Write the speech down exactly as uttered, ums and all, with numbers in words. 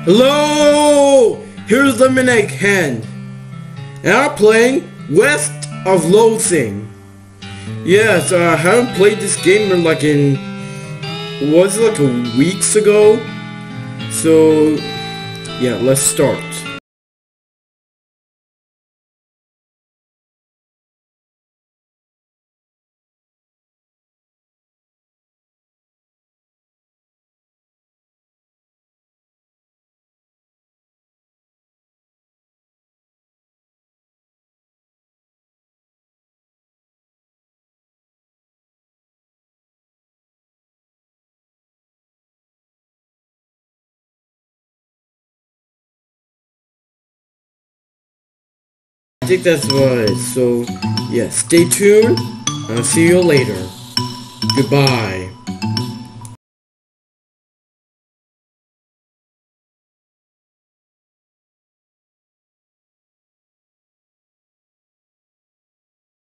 Hello! Here's the Minute Hand. And I'm playing West of Loathing. Yes, uh, I haven't played this game in like in... Was it like a weeks ago? So... yeah, let's start. I think that's what it is. So, yeah, stay tuned. I'll see you later. Goodbye.